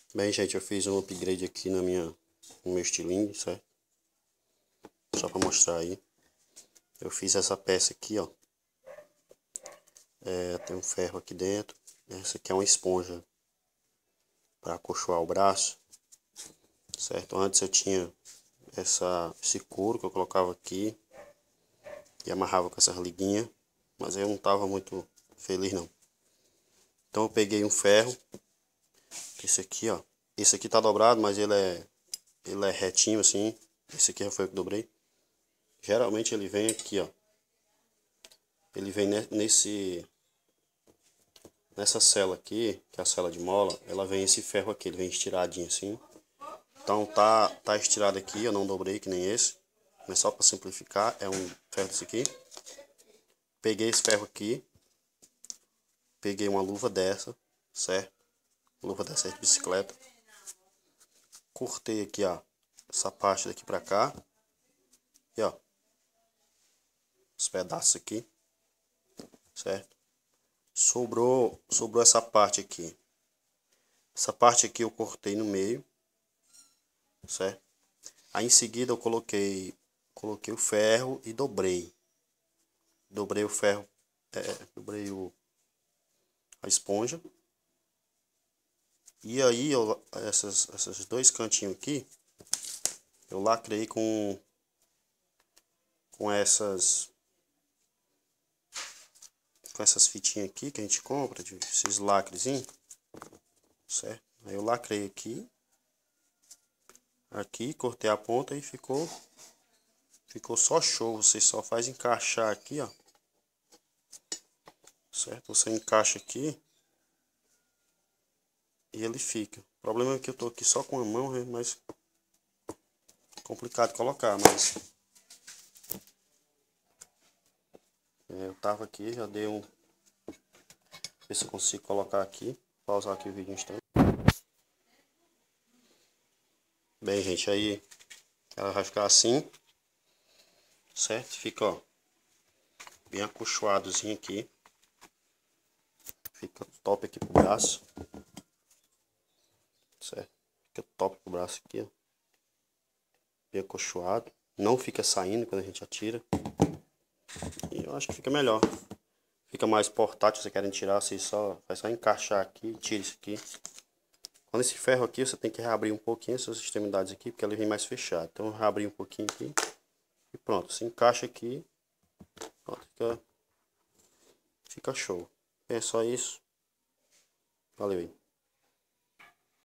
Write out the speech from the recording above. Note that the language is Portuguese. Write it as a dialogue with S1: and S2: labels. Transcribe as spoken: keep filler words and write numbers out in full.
S1: Bem, gente, eu fiz um upgrade aqui na minha, no meu estilingue, certo? Só pra mostrar aí. Eu fiz essa peça aqui, ó. É, tem um ferro aqui dentro. Essa aqui é uma esponja para acolchoar o braço, certo? Antes eu tinha essa, esse couro que eu colocava aqui e amarrava com essas liguinhas, mas eu não tava muito feliz não. Então eu peguei um ferro, esse aqui, ó. Esse aqui tá dobrado, mas ele é ele é retinho assim. Esse aqui já foi o que dobrei. Geralmente ele vem aqui, ó. Ele vem nesse nessa cela aqui, que é a cela de mola, ela vem esse ferro aqui, ele vem estiradinho assim. Então tá tá estirado aqui, eu não dobrei que nem esse, mas só para simplificar, é um ferro desse aqui. Peguei esse ferro aqui, peguei uma luva dessa, certo? Luva dessa de bicicleta. Cortei aqui, ó, essa parte daqui pra cá. E ó, os pedaços aqui, certo? Sobrou, sobrou essa parte aqui. Essa parte aqui eu cortei no meio, certo? Aí em seguida eu coloquei, coloquei o ferro e dobrei. Dobrei o ferro, é, dobrei o, a esponja. E aí eu, essas, esses dois cantinhos aqui, eu lacrei com, com essas, com essas fitinhas aqui que a gente compra, de, esses lacrezinhos, certo? Aí eu lacrei aqui, aqui, cortei a ponta e ficou, ficou só show. Você só faz encaixar aqui, ó, certo? Você encaixa aqui e ele fica. O problema é que eu tô aqui só com a mão, né? Mas complicado de colocar, mas é, eu tava aqui, já dei um, ver se eu consigo colocar aqui, pausar aqui o vídeo um instante. Bem, gente, aí ela vai ficar assim, certo? Fica, ó, bem acolchoadozinho aqui. Fica top aqui pro braço, certo? Fica top pro braço aqui, ó. Bem acolchoado. Não fica saindo quando a gente atira. E eu acho que fica melhor. Fica mais portátil, se você querem tirar, você só, vai só encaixar aqui e tira isso aqui. Quando esse ferro aqui, você tem que reabrir um pouquinho essas extremidades aqui, porque ele vem mais fechado. Então, reabrir um pouquinho aqui e pronto. Se encaixa aqui, pronto, fica, fica show. É só isso. Valeu aí.